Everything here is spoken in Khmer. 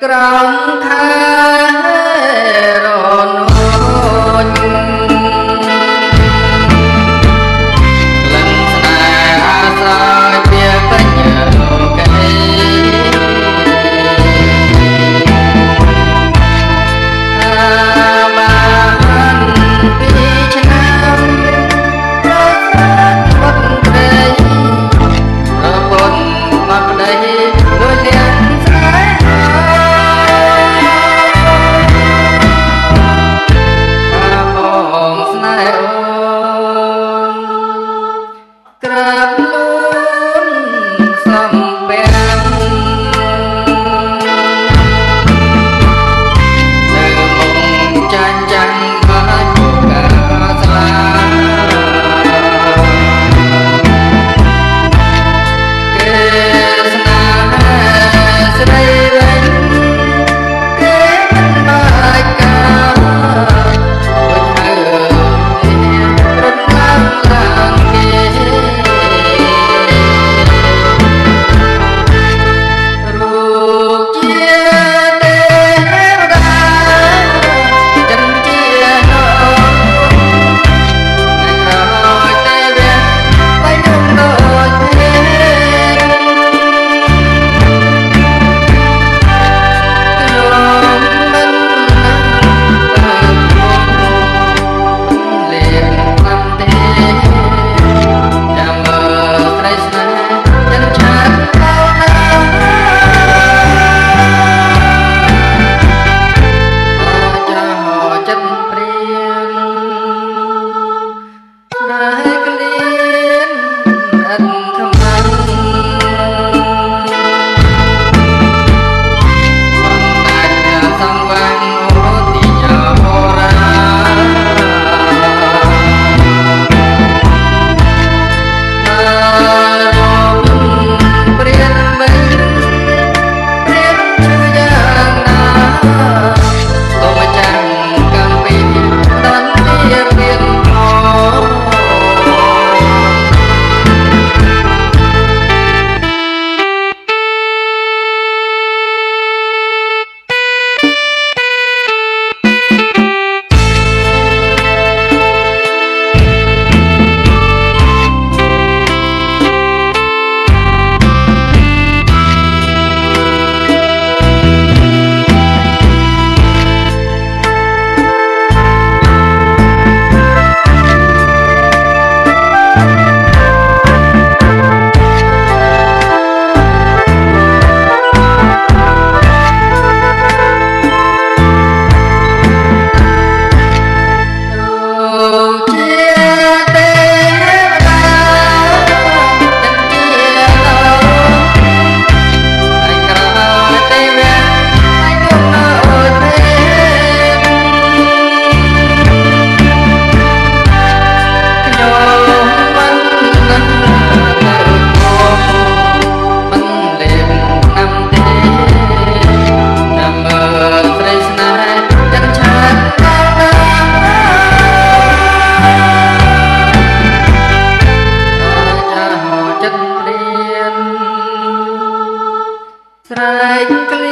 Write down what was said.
ក្រំខែរនោចក្លិនស្នេហ៍អាស្រ័យវាពេញលោកីបានពីឆ្នាំប្រពន្ធត្រីប្រពន្ធបាត់ប្តីដោយលៀនស្នេហាបងស្នេហ៍ក្រាបលូនសំពាំងនៅមុខចាញ់ចាំងបាច់កាស្លាគេស្នេហាស្រីវិញគេមិនបាច់កាដូចហៅរត់ឡើងឡើងគេរូបជាទេវតាចិនជានោថ្ងៃក្រោយទេវៈបៃដងដូចទេ ស្រែក